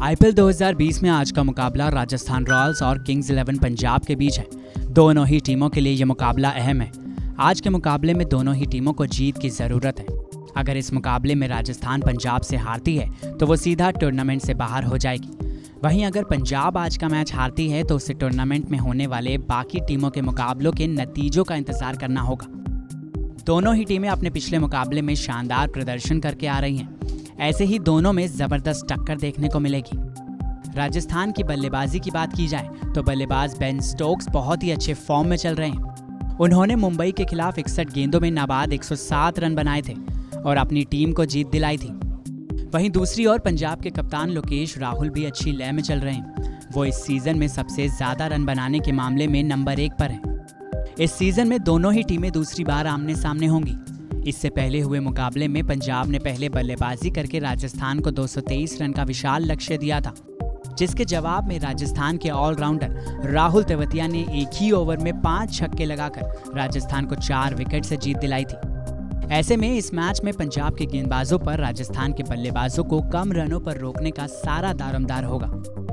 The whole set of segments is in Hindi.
आईपीएल 2020 में आज का मुकाबला राजस्थान रॉयल्स और किंग्स 11 पंजाब के बीच है। दोनों ही टीमों के लिए यह मुकाबला अहम है। आज के मुकाबले में दोनों ही टीमों को जीत की जरूरत है। अगर इस मुकाबले में राजस्थान पंजाब से हारती है तो वो सीधा टूर्नामेंट से बाहर हो जाएगी। वहीं अगर पंजाब आज का मैच हारती है तो उसे टूर्नामेंट में होने वाले बाकी टीमों के मुकाबलों के नतीजों का इंतजार करना होगा। दोनों ही टीमें अपने पिछले मुकाबले में शानदार प्रदर्शन करके आ रही हैं। ऐसे ही दोनों में जबरदस्त टक्कर देखने को मिलेगी। राजस्थान की बल्लेबाजी की बात की जाए तो बल्लेबाज बेन स्टोक्स बहुत ही अच्छे फॉर्म में चल रहे हैं। उन्होंने मुंबई के खिलाफ 61 गेंदों में नाबाद 107 रन बनाए थे और अपनी टीम को जीत दिलाई थी। वहीं दूसरी ओर पंजाब के कप्तान लोकेश राहुल भी अच्छी लय में चल रहे हैं। वो इस सीजन में सबसे ज्यादा रन बनाने के मामले में नंबर 1 पर हैं। इस सीजन में दोनों ही टीमें दूसरी बार आमने सामने होंगी। इससे पहले हुए मुकाबले में पंजाब ने पहले बल्लेबाजी करके राजस्थान को 223 रन का विशाल लक्ष्य दिया था, जिसके जवाब में राजस्थान के ऑलराउंडर राहुल तेवतिया ने एक ही ओवर में 5 छक्के लगाकर राजस्थान को 4 विकेट से जीत दिलाई थी। ऐसे में इस मैच में पंजाब के गेंदबाजों पर राजस्थान के बल्लेबाजों को कम रनों पर रोकने का सारा दारोमदार होगा।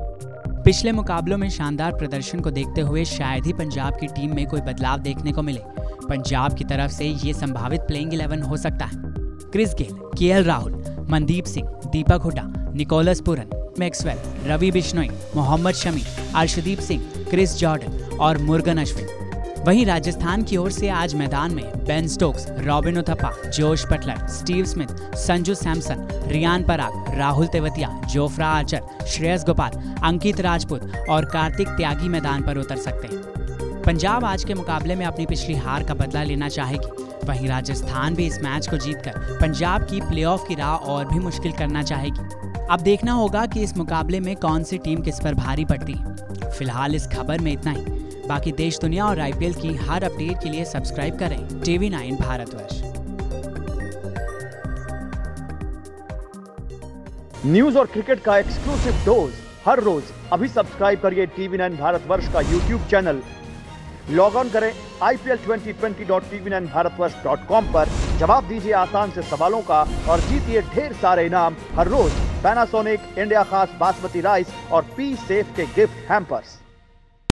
पिछले मुकाबलों में शानदार प्रदर्शन को देखते हुए शायद ही पंजाब की टीम में कोई बदलाव देखने को मिले। पंजाब की तरफ से ये संभावित प्लेइंग 11 हो सकता है। Chris Gayle, KL Rahul, Mandeep Singh, Deepak Hooda, Nicholas Pooran, Maxwell, Ravi Bishnoi, Mohammed Shami, Arshdeep Singh, Chris Jordan और मुर्गन अश्विन। वहीं राजस्थान की ओर से आज मैदान में Ben Stokes, Robin Uthappa, Jos Buttler, Steve Smith, Sanju Samson, Riyan Parag, Rahul Tewatia, Jofra Archer, Shreyas Gopal, Ankit Rajpoot और कार्तिक त्यागी मैदान पर उतर सकते हैं। पंजाब आज के मुकाबले में अपनी पिछली हार का बदला लेना चाहेगी। वहीं राजस्थान भी इस मैच को जीतकर पंजाब की प्लेऑफ की राह और भी मुश्किल करना चाहेगी। अब देखना होगा कि इस मुकाबले में कौन सी टीम किस पर भारी पड़ती है। फिलहाल इस खबर में इतना ही। बाकी देश दुनिया और आईपीएल की हर अपडेट के लिए सब्सक्राइब करें TV9 भारतवर्ष। न्यूज और क्रिकेट का एक्सक्लूसिव डोज हर रोज। अभी सब्सक्राइब करिए TV9 भारतवर्ष का यूट्यूब चैनल। लॉग ऑन करें IPL2020.tv9bharatvarsh.com पर। जवाब दीजिए आसान से सवालों का और जीतिए ढेर सारे इनाम हर रोज। पैनासोनिक, इंडिया खास बासमती राइस और पी सेफ के गिफ्ट हैम्पर्स।